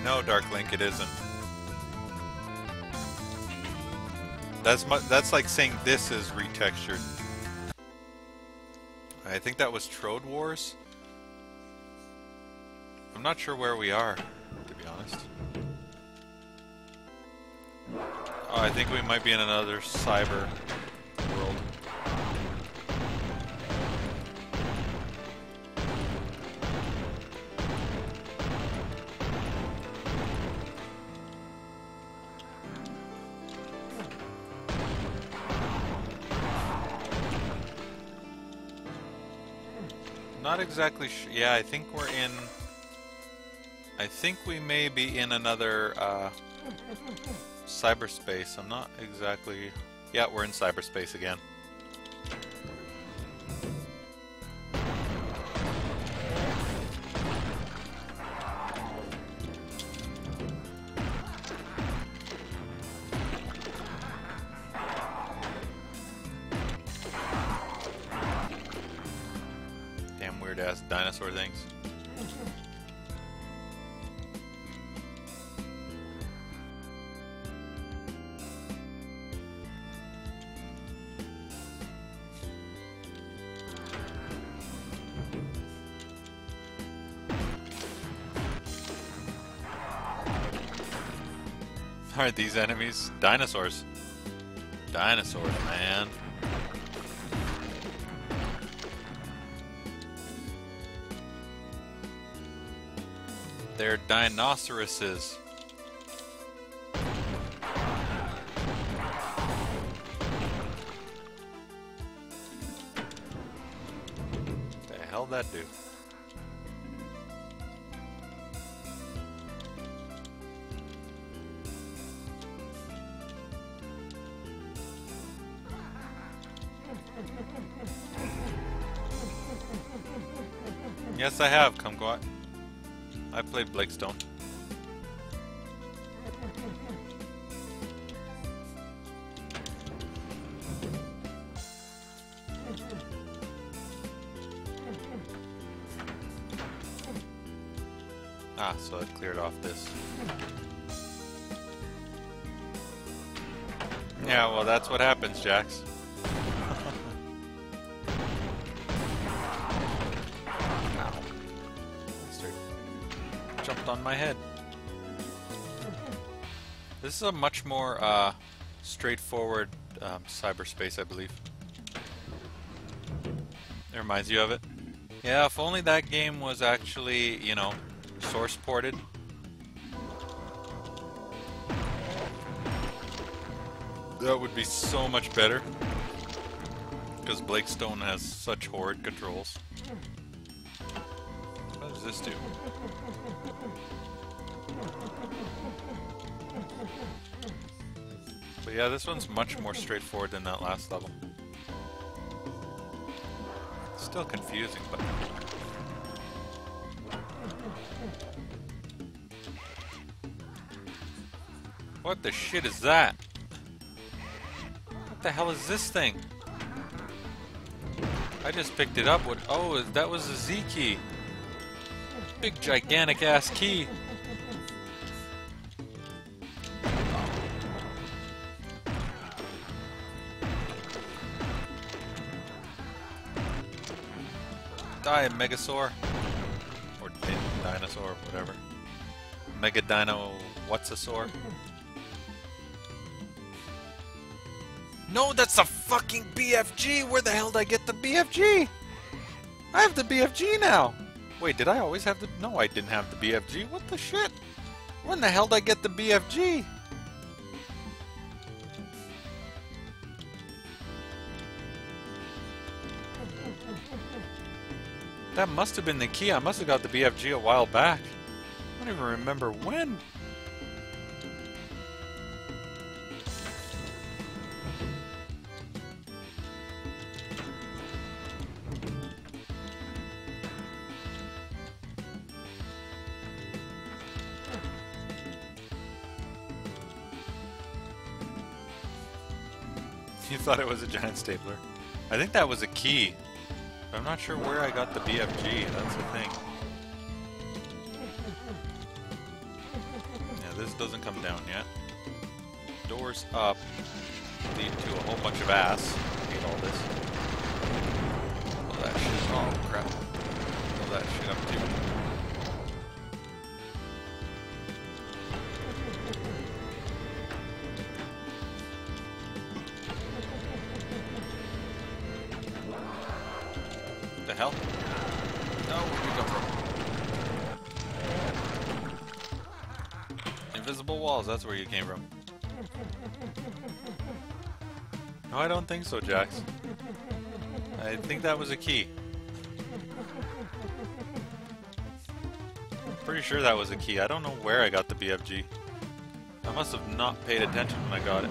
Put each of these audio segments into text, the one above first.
No, Dark Link, it isn't. That's like saying this is retextured. I think that was Trode Wars. I'm not sure where we are, to be honest. Oh, I think we might be in another cyber world. Not exactly sure. Yeah, I think we're in... I think we may be in another cyberspace. I'm not exactly... Yeah, we're in cyberspace again. Damn weird-ass dinosaur things. Aren't these enemies? Dinosaurs. Dinosaurs, man. They're dinosauruses. What the hell that do? Yes, I have, Kumquat. I played Blakestone. Ah, so it cleared off this. Yeah, well, that's what happens, Jax. Jumped on my head. This is a much more straightforward cyberspace, I believe. It reminds you of it. Yeah, if only that game was actually, you know, source ported. That would be so much better. Because Blakestone has such horrid controls. What does this do? But yeah, this one's much more straightforward than that last level. Still confusing, but... What the shit is that? What the hell is this thing? I just picked it up. What? Oh, that was a Z key. Big gigantic ass key. Die, Megasaur. Or Dinosaur, whatever. Mega Dino, what's a saur? No, that's a fucking BFG! Where the hell did I get the BFG? I have the BFG now! Wait, did I always have the... No, I didn't have the BFG. What the shit? When the hell did I get the BFG? That must have been the key. I must have got the BFG a while back. I don't even remember when. You thought it was a giant stapler. I think that was a key. But I'm not sure where I got the BFG. That's the thing. this doesn't come down yet. Doors up lead to a whole bunch of ass. Hate all this. Blow that shit. Oh crap. Blow that shit up too. What the hell? No, where'd you come from? Invisible walls, that's where you came from. No, I don't think so, Jax. I think that was a key. Pretty sure that was a key. I don't know where I got the BFG. I must have not paid attention when I got it.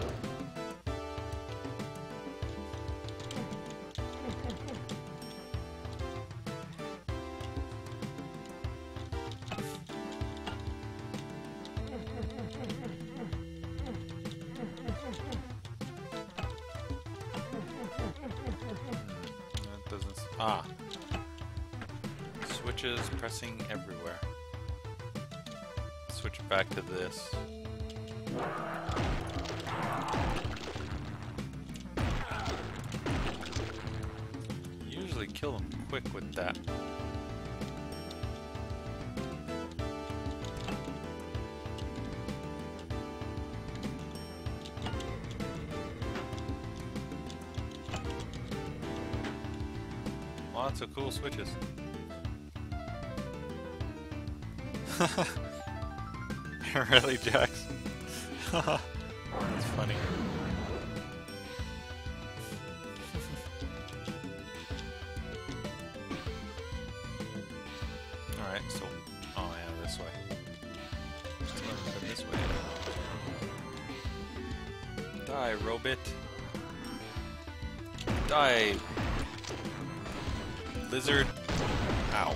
Ah. Switches pressing everywhere. Switch back to this. Usually kill them quick with that. Lots of cool switches. Really, Jax? That's funny. Alright, so... oh yeah, this way. This way. Die, Robit. Die, lizard. Ow.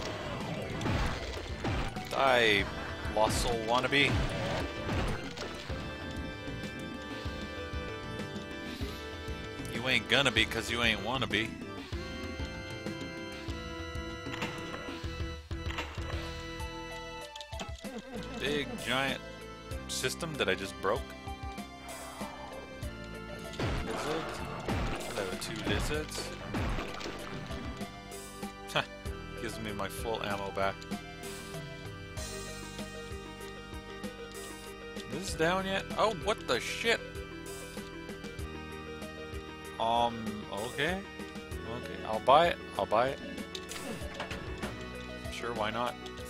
Die, Lost Soul wannabe. You ain't gonna be, cause you ain't wanna be. Big giant system that I just broke. Lizards. There were 2 lizards. Gives me my full ammo back. Is this down yet? Oh, what the shit? Okay. Okay, I'll buy it. I'll buy it. Sure, why not?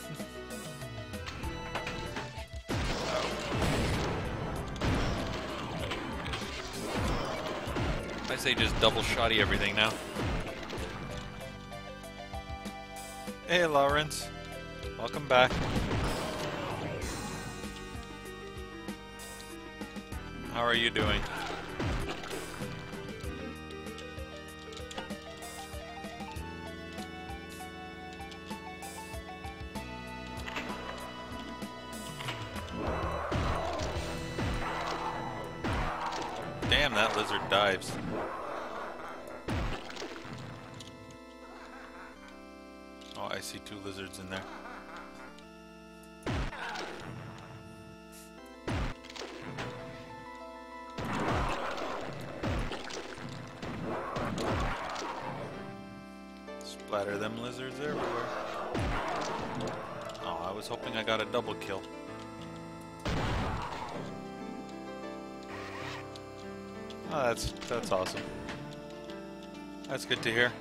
I say just double shotty everything now. Hey, Lawrence. Welcome back. How are you doing? Damn, that lizard dives. Oh, I see 2 lizards in there. Splatter them lizards everywhere. Oh, I was hoping I got a double kill. Oh, that's awesome. That's good to hear.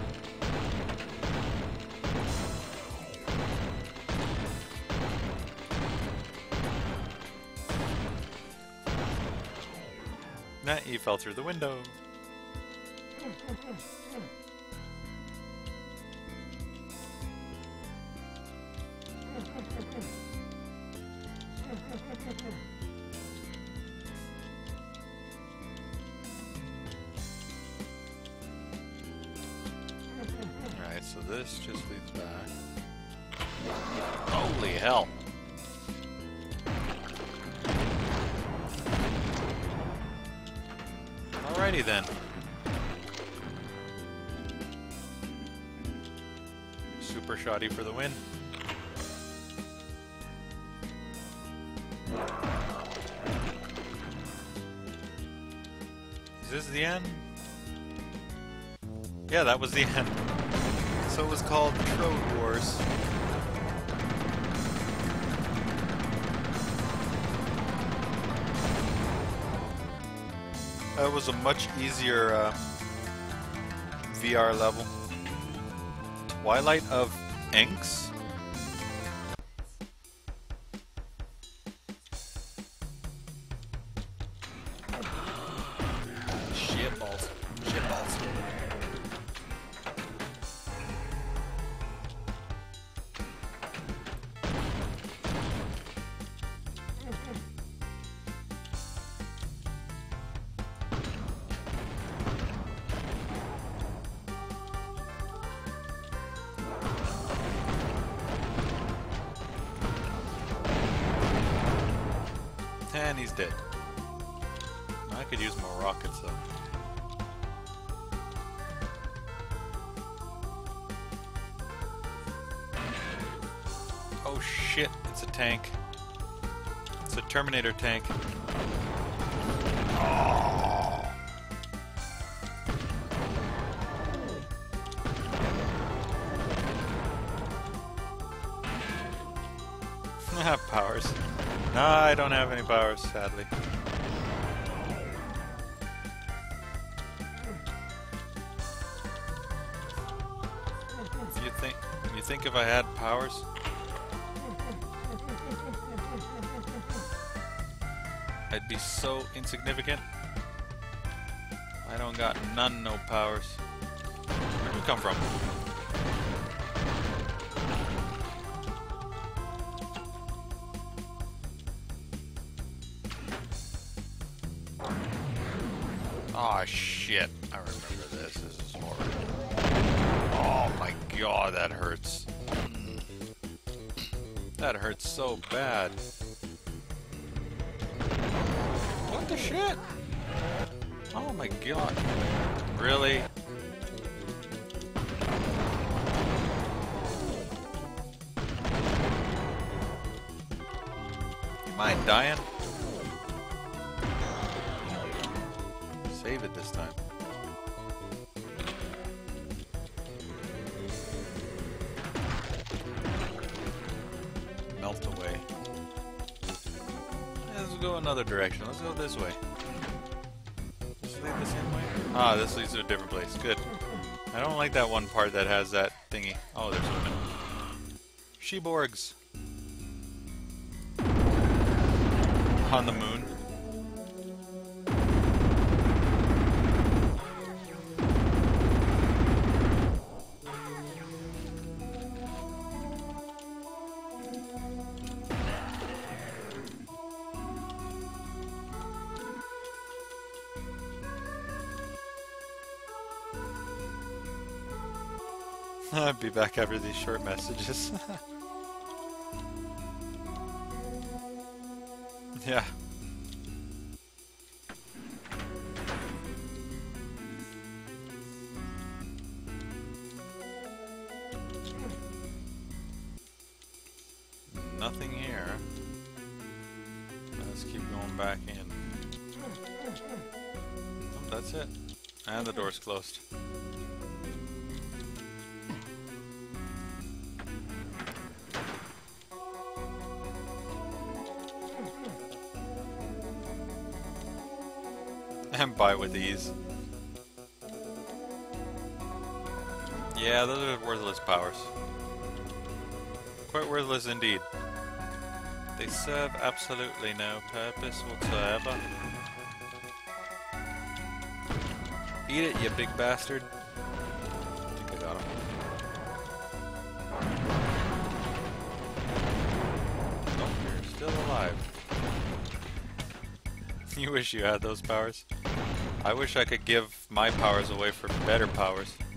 Nah, he fell through the window. Alright, so this just leads back. Holy hell! Alrighty then. Super shoddy for the win. the end? Yeah, that was the end. So it was called Trode Wars. That was a much easier VR level. Twilight of Inks? Shitballs. Shitballs. And he's dead. I could use more rockets though. Oh shit, it's a tank. It's a Terminator tank. Oh. Powers. No, I don't have any powers, sadly. You think if I had powers, I'd be so insignificant? I don't got none, no powers. Where'd you come from? Oh shit, I remember this. This is horrible. Oh my god, that hurts. That hurts so bad. What the shit? Oh my god. Really? Am I dying? Save it this time. Melt away. Let's go another direction. Let's go this way. Let's lead the same way. Ah, this leads to a different place. Good. I don't like that one part that has that thingy. Oh, there's women. Sheborgs. On the moon. I'll be back after these short messages. Yeah. Nothing here. Let's keep going back in. Oh, that's it. And the door's closed. And buy with ease. Yeah, those are worthless powers. Quite worthless indeed. They serve absolutely no purpose whatsoever. Eat it, you big bastard. I think I got him. Oh, you're still alive. You wish you had those powers. I wish I could give my powers away for better powers.